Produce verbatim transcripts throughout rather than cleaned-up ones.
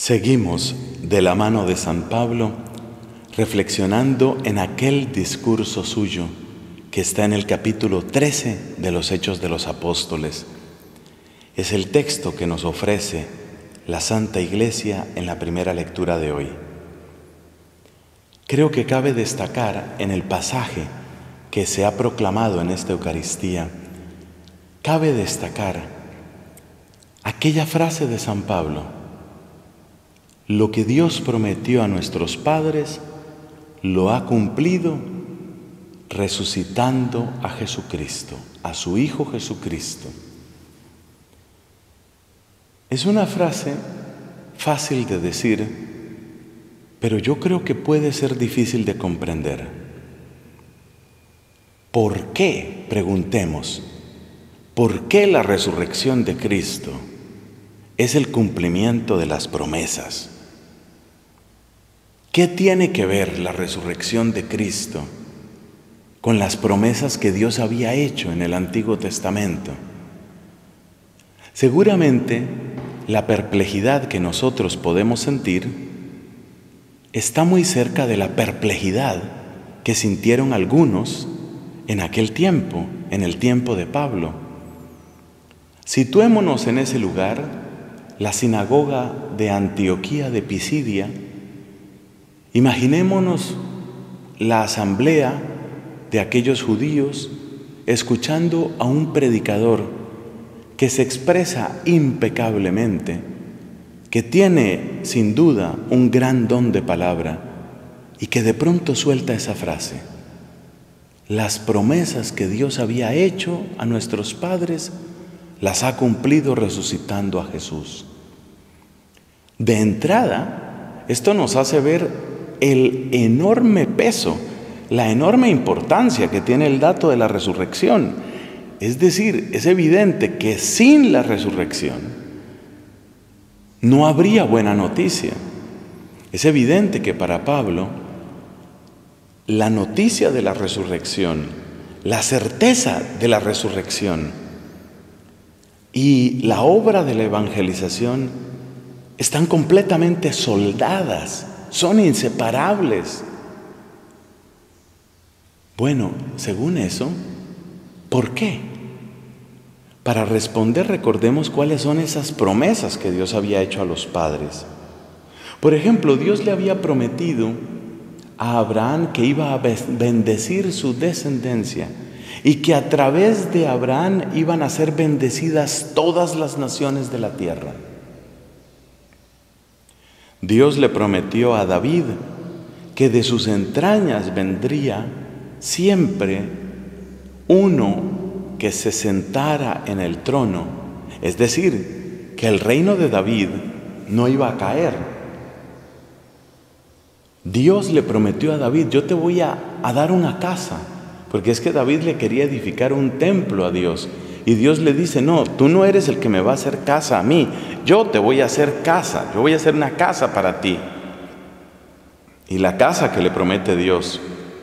Seguimos de la mano de San Pablo reflexionando en aquel discurso suyo que está en el capítulo trece de los Hechos de los Apóstoles. Es el texto que nos ofrece la Santa Iglesia en la primera lectura de hoy. Creo que cabe destacar en el pasaje que se ha proclamado en esta Eucaristía, cabe destacar aquella frase de San Pablo: lo que Dios prometió a nuestros padres lo ha cumplido resucitando a Jesucristo, a su Hijo Jesucristo. Es una frase fácil de decir, pero yo creo que puede ser difícil de comprender. ¿Por qué? Preguntemos. ¿Por qué la resurrección de Cristo es el cumplimiento de las promesas? ¿Qué tiene que ver la resurrección de Cristo con las promesas que Dios había hecho en el Antiguo Testamento? Seguramente la perplejidad que nosotros podemos sentir está muy cerca de la perplejidad que sintieron algunos en aquel tiempo, en el tiempo de Pablo. Situémonos en ese lugar, la sinagoga de Antioquía de Pisidia. Imaginémonos la asamblea de aquellos judíos escuchando a un predicador que se expresa impecablemente, que tiene sin duda un gran don de palabra y que de pronto suelta esa frase: las promesas que Dios había hecho a nuestros padres las ha cumplido resucitando a Jesús. De entrada, esto nos hace ver el enorme peso, la enorme importancia que tiene el dato de la resurrección. Es decir, es evidente que sin la resurrección no habría buena noticia. Es evidente que para Pablo la noticia de la resurrección, la certeza de la resurrección y la obra de la evangelización están completamente soldadas, son inseparables. Bueno, según eso, ¿por qué? Para responder, recordemos cuáles son esas promesas que Dios había hecho a los padres. Por ejemplo, Dios le había prometido a Abraham que iba a bendecir su descendencia y que a través de Abraham iban a ser bendecidas todas las naciones de la tierra. Dios le prometió a David que de sus entrañas vendría siempre uno que se sentara en el trono, es decir, que el reino de David no iba a caer. Dios le prometió a David: yo te voy a, a dar una casa, porque es que David le quería edificar un templo a Dios, y Dios le dice: no, tú no eres el que me va a hacer casa a mí, yo te voy a hacer casa, yo voy a hacer una casa para ti. Y la casa que le promete Dios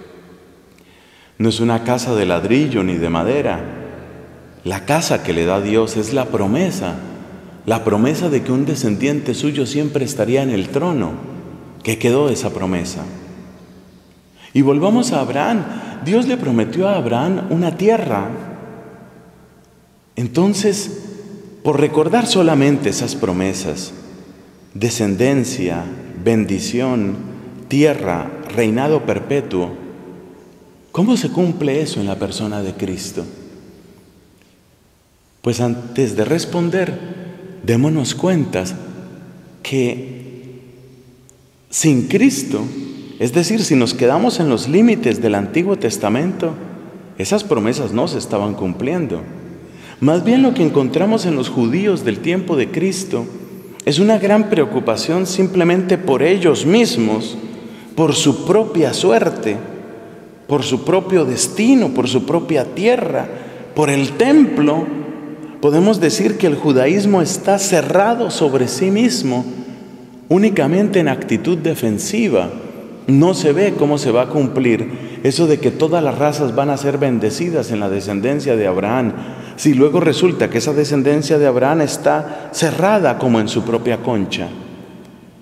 no es una casa de ladrillo ni de madera. La casa que le da Dios es la promesa, la promesa de que un descendiente suyo siempre estaría en el trono. ¿Qué quedó de esa promesa? Y volvamos a Abraham. Dios le prometió a Abraham una tierra. Entonces, por recordar solamente esas promesas, descendencia, bendición, tierra, reinado perpetuo, ¿cómo se cumple eso en la persona de Cristo? Pues antes de responder, démonos cuenta que sin Cristo, es decir, si nos quedamos en los límites del Antiguo Testamento, esas promesas no se estaban cumpliendo. Más bien lo que encontramos en los judíos del tiempo de Cristo es una gran preocupación simplemente por ellos mismos, por su propia suerte, por su propio destino, por su propia tierra, por el templo. Podemos decir que el judaísmo está cerrado sobre sí mismo, únicamente en actitud defensiva. No se ve cómo se va a cumplir eso de que todas las razas van a ser bendecidas en la descendencia de Abraham, si luego resulta que esa descendencia de Abraham está cerrada como en su propia concha.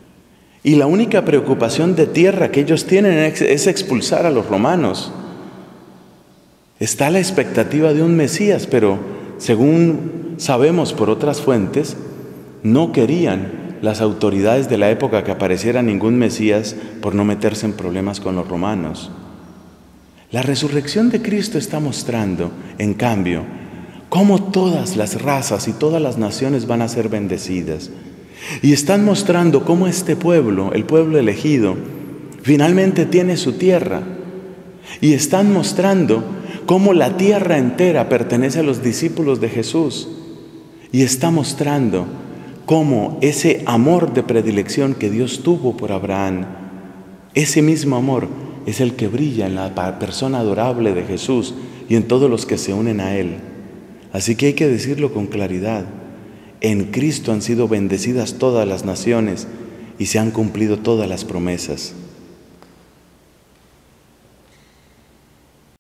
Y la única preocupación de tierra que ellos tienen es expulsar a los romanos. Está la expectativa de un Mesías, pero según sabemos por otras fuentes, no querían las autoridades de la época que apareciera ningún Mesías por no meterse en problemas con los romanos. La resurrección de Cristo está mostrando, en cambio, cómo todas las razas y todas las naciones van a ser bendecidas. Y están mostrando cómo este pueblo, el pueblo elegido, finalmente tiene su tierra. Y están mostrando cómo la tierra entera pertenece a los discípulos de Jesús. Y está mostrando cómo ese amor de predilección que Dios tuvo por Abraham, ese mismo amor es el que brilla en la persona adorable de Jesús y en todos los que se unen a Él. Así que hay que decirlo con claridad. En Cristo han sido bendecidas todas las naciones y se han cumplido todas las promesas.